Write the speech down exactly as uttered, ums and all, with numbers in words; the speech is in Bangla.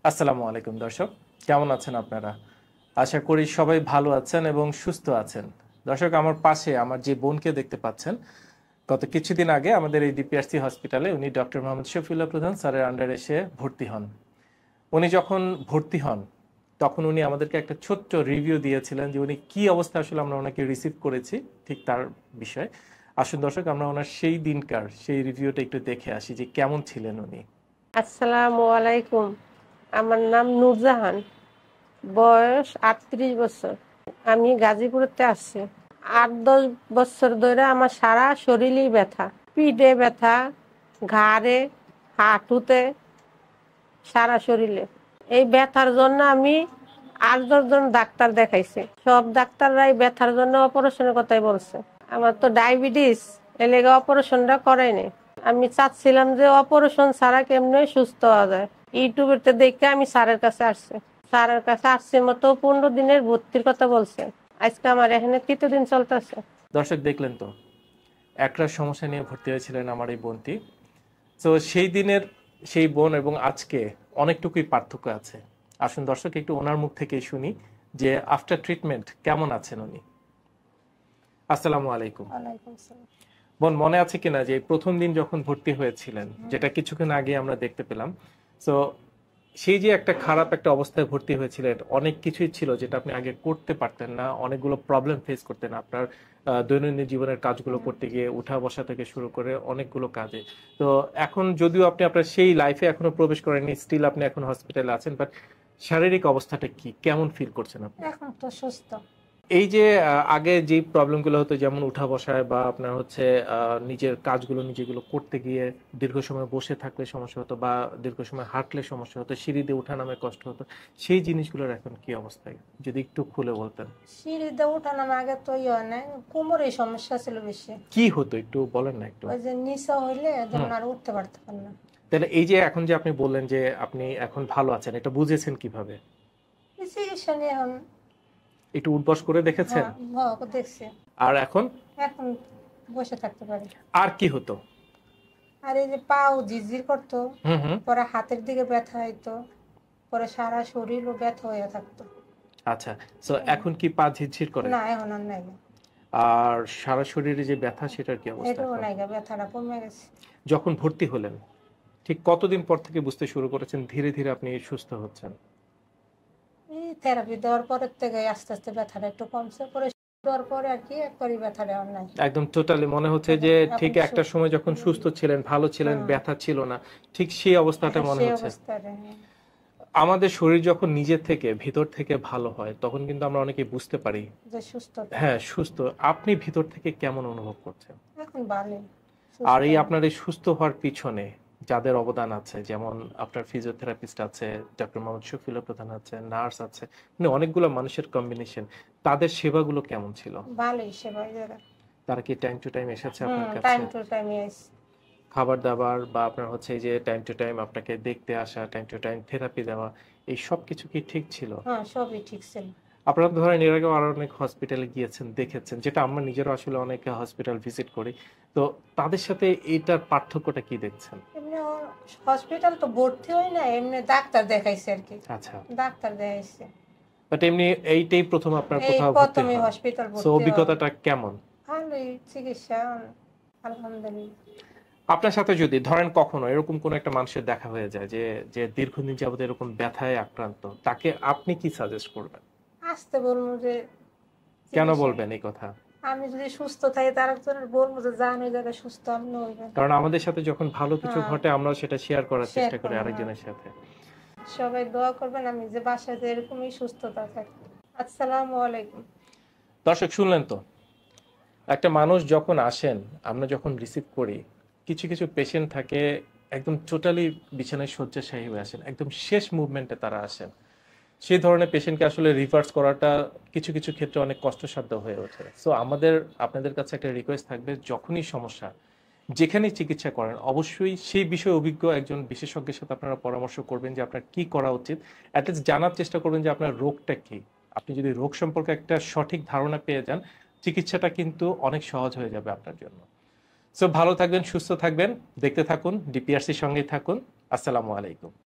আসসালামু আলাইকুম দর্শক, কেমন আছেন আপনারা? আশা করি সবাই ভালো আছেন এবং সুস্থ আছেন। দর্শক, আমার পাশে আমার যে বোনকে দেখতে পাচ্ছেন, গত কিছুদিন আগে আমাদের এই ডিপিআরসি হসপিটালে উনি ডক্টর মোহাম্মদ শফিউল্লাহ প্রধান স্যারের আন্ডারে এসে ভর্তি হন। উনি যখন ভর্তি হন তখন উনি আমাদেরকে একটা ছোট্ট রিভিউ দিয়েছিলেন যে উনি কি অবস্থা আসলে আমরা ওনাকে রিসিভ করেছি, ঠিক তার বিষয়ে। আসুন দর্শক, আমরা ওনার সেই দিনকার সেই রিভিউটা একটু দেখে আসি যে কেমন ছিলেন উনি। আসসালামু আলাইকুম। আমার নাম নূরজাহান, বয়স আটত্রিশ বছর। আমি গাজীপুরতে আসছি। আট দশ বছর ধরে আমার সারা শরীরই ব্যথা, পিঠে ব্যথা, ঘাড়ে, হাঁটুতে, সারা শরীরে। এই ব্যথার জন্য আমি আট দশজন ডাক্তার দেখাইছি। সব ডাক্তাররাই ব্যথার জন্য অপারেশনের কথাই বলছে। আমার তো ডায়াবেটিস, এর লেগে অপারেশনটা করাইনি। আমি চাচ্ছিলাম যে অপারেশন ছাড়া কেমনে সুস্থ হওয়া যায়। ইউটিউবেতে দেখে আমি স্যারের কাছে আসছি। স্যারের কাছে আসছি মতো পনেরো দিনের ভর্তির কথা বলছে। আজকে আমার এখানে তৃতীয় দিন চলতেছে। দর্শক, দেখলেন তো, একটা সমস্যা নিয়ে ভর্তি হয়েছিলেন আমার এই বোনটি। তো সেই দিনের সেই বোন এবং আজকে অনেকটুকুই পার্থক্য আছে। আসুন দর্শক, একটু ওনার মুখ থেকেই শুনি যে আফটার ট্রিটমেন্ট কেমন আছেন উনি। আসসালামু আলাইকুম। ওয়ালাইকুম আসসালাম। বোন, মনে আছে কিনা যে প্রথম দিন যখন ভর্তি হয়েছিলেন, যেটা কিছুক্ষণ আগে আমরা দেখতে পেলাম, তো সেই যে একটা খারাপ একটা অবস্থায় ভর্তি হয়েছিলেন, অনেক কিছুই ছিল যেটা আপনি আগে করতে পারতেন না, অনেকগুলো প্রবলেম ফেস করতেন আপনার আহ, দৈনন্দিন জীবনের কাজগুলো করতে গিয়ে, উঠা বসা থেকে শুরু করে অনেকগুলো কাজে। তো এখন যদিও আপনি আপনার সেই লাইফে এখনো প্রবেশ করেননি, স্টিল আপনি এখন হসপিটালে আছেন, বাট শারীরিক অবস্থাটা কি, কেমন ফিল করছেন আপনি? এখন তো সুস্থ। এই যে আহ, আগে যে প্রবলেমগুলো হতো, যেমন উঠা বসায় বা আপনার হচ্ছে আহ, নিজের কাজগুলো নিজেগুলো করতে গিয়ে দীর্ঘ সময় বসে থাকলে সমস্যা হতো, বা দীর্ঘ সময় হাঁটলে সমস্যা হতো, সিঁড়ি দিয়ে ওঠা নামে কষ্ট হতো, সেই জিনিসগুলোর এখন কি অবস্থায় যদি একটু খুলে বলতেন। সিঁড়িতে উঠানামা আগে তো ইয়ে নাই, কোমরের সমস্যা ছিল বেশি। কি হতো একটু বলেন না একটু। ওই যে নিচা হইলে হুম। যেমন আর উঠতে পারতাম না। তাহলে এই যে এখন যে আপনি বললেন যে আপনি এখন ভালো আছেন, এটা বুঝেছেন কিভাবে? এই চিকিৎসা নিয়ে এখন একটু উঠবস করে দেখেছেন? হ্যাঁ ভয় দেখছি। আর এখন? এখন বসে থাকতে পারি। আর কি হতো? আর এই যে পাও ঝিরঝির করতো, হুম হুম। পরে হাতের দিকে ব্যথা হইতো, পরে সারা শরীরও ব্যথা হয়ে থাকতো। আচ্ছা, তো এখন কি পা ঝিরঝির করে? না, এখন আর নাই। আর সারা শরীরে যে ব্যথা, সেটার কি অবস্থা এটাও এখন? নাই, ব্যথাটা কমে গেছে। যখন ভর্তি হলেন ঠিক কতদিন পর থেকে বুঝতে শুরু করেছেন ধীরে ধীরে আপনি সুস্থ হচ্ছেন? এই থেরাপি দেওয়ার পরের থেকে আস্তে আস্তে ব্যথাটা একটু কমছে, পরে দেওয়ার পরে আর কি একবারই ব্যথাটা আর নাই। একদম টোটালি মনে হচ্ছে যে এখন ঠিক একটা সুস্থ। সময় যখন সুস্থ ছিলেন, ভালো ছিলেন, হ্যাঁ। ব্যথা ছিল না, ঠিক সেই অবস্থাটা মনে সেই হচ্ছে। অবস্থাটা, হ্যাঁ। আমাদের শরীর যখন নিজে থেকে ভিতর থেকে ভালো হয়, তখন কিন্তু আমরা অনেকে বুঝতে পারি। যে সুস্থতা। হ্যাঁ, সুস্থ। আপনি ভিতর থেকে কেমন অনুভব করছেন? এখন ভালো। আর এই সুস্থ। আপনার এই সুস্থ হওয়ার পিছনে যাদের অবদান আছে, যেমন আপনার ফিজিওথেরাপিস্ট আছে, ডক্টর মোহাম্মদ শফিউল্লাহ প্রধান আছে, নার্স আছে, মানে অনেকগুলো মানুষের কম্বিনেশন, তাদের সেবাগুলো কেমন ছিল? ভালোই সেবা এরা। তারা কি টাইম টু টাইম এসেছে হুম, আপনার কাছে? টাইম টু টাইম এস। খাবার দাবার বা আপনার হচ্ছে এই যে টাইম টু টাইম আপনাকে দেখতে আসা, টাইম টু টাইম থেরাপি দেওয়া, এই সব কিছু কি ঠিক ছিল? হ্যাঁ, সবই ঠিক ছিল। আপনারা তো ধরেন এর আগেও আরো অনেক হসপিটালে গিয়েছেন, দেখেছেন, যেটা আমরা নিজেরা আসলে অনেক হসপিটাল ভিজিট করি, তো তাদের সাথে এইটার পার্থক্যটা কি দেখছেন? এমনি হসপিটাল তো ভর্তি হই না, এমনি ডাক্তার দেখাইছে আর কি। আচ্ছা, ডাক্তার দেখাইছে। বাট এমনি এইটাই প্রথম আপনার এই কোথাও ভর্তি প্রথমে হন? হসপিটাল সো ভর্তি হওয়া। অভিজ্ঞতাটা কেমন? ভালোই চিকিৎসা, আলহামদুলিল্লাহ। আপনার সাথে যদি ধরেন কখনো এরকম কোন একটা মানুষের দেখা হয়ে যায় যে যে দীর্ঘদিন যাবত এরকম ব্যথায় আক্রান্ত, তাকে আপনি কি সাজেস্ট করবেন? আসতে বলবো যে কেন চিকিৎসা- বলবেন এই কথা? আমি যদি সুস্থ থাকি তার একজনের বলবো যে যান ওই জায়গায় সুস্থ আপনি হইবেন। কারণ আমাদের সাথে যখন ভালো কিছু হ্যাঁ। ঘটে, আমরা সেটা শেয়ার করার শেয়ার চেষ্টা করি করবো, আরেকজনের সাথে। সবাই দোয়া করবেন আমি যে বাসায় যে এরকমই সুস্থতা থাকি। আসসালামু আলাইকুম। দর্শক, শুনলেন তো, একটা মানুষ যখন আসেন, আমরা যখন রিসিভ করি, কিছু কিছু পেশেন্ট থাকে একদম টোটালি বিছানায় শয্যাশায়ী হয়ে আসেন, একদম শেষ মুভমেন্টে তারা আসেন। সেই ধরনের পেশেন্টকে আসলে রিভার্স করাটা কিছু কিছু ক্ষেত্রে অনেক কষ্টসাধ্য হয়ে ওঠে। সো আমাদের আপনাদের কাছে একটা রিকোয়েস্ট থাকবে, যখনই সমস্যা, যেখানেই চিকিৎসা করেন, অবশ্যই সেই বিষয়ে অভিজ্ঞ একজন বিশেষজ্ঞের সাথে আপনারা পরামর্শ করবেন যে আপনার কি করা উচিত। অ্যাটলিস্ট জানার চেষ্টা করবেন যে আপনার রোগটা কি। আপনি যদি রোগ সম্পর্কে একটা সঠিক ধারণা পেয়ে যান, চিকিৎসাটা কিন্তু অনেক সহজ হয়ে যাবে আপনার জন্য। সো ভালো থাকবেন, সুস্থ থাকবেন, দেখতে থাকুন, ডিপিআরসির সঙ্গেই থাকুন। আসসালামু আলাইকুম।